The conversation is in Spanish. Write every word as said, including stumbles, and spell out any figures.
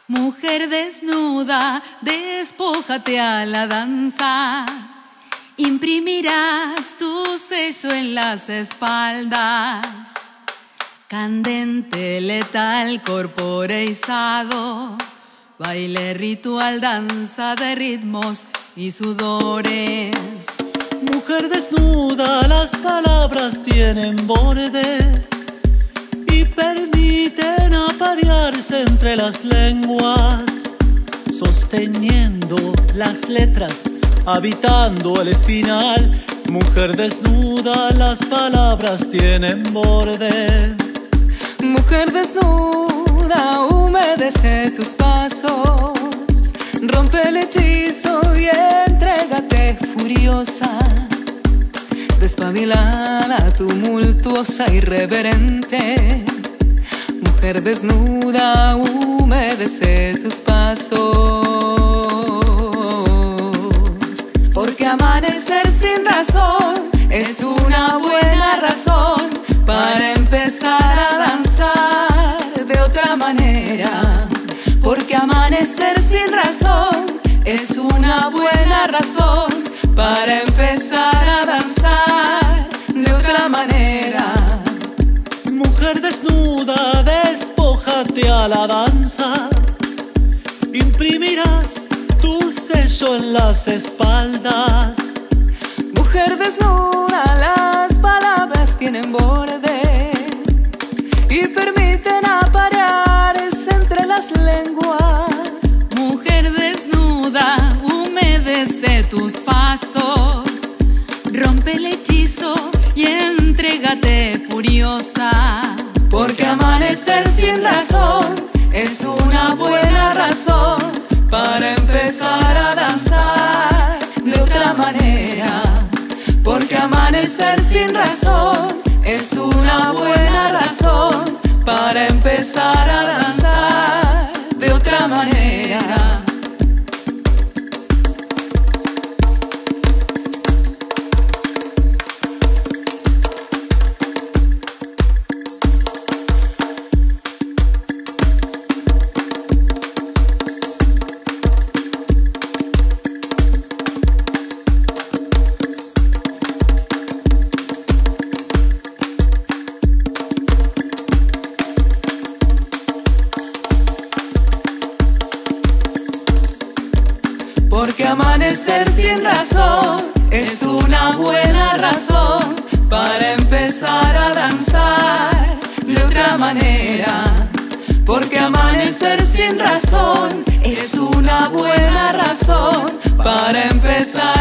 Mujer desnuda, despójate a la danza. Imprimirás tu sello en las espaldas. Candente, letal, corporeizado. Baile ritual, danza de ritmos y sudores. Mujer desnuda, las palabras tienen borde y permiten aparearse entre las lenguas, sosteniendo las letras, habitando el final. Mujer desnuda, las palabras tienen borde. Mujer desnuda, humedece tus pasos, rompe el hechizo y entrégate furiosa, despabilada, tumultuosa, irreverente. Mujer desnuda, humedece tus pasos, porque amanecer sin razón es una buena razón para empezar a danzar de otra manera. Porque amanecer sin razón es una buena razón para empezar a danzar de otra manera. Mujer desnuda, despójate a la danza. Imprimirás tu sello en las espaldas. Mujer desnuda, las palabras tienen borde y permiten aparearse entre las lenguas. Mujer desnuda, humedece tus pasos, rompe el hechizo y entrégate furiosa. Porque amanecer sin razón es una buena razón para empezar a danzar de otra manera. Porque amanecer sin razón es una buena razón para empezar a danzar de otra manera. Porque amanecer sin razón es una buena razón para empezar a danzar de otra manera. Porque amanecer sin razón es una buena razón para empezar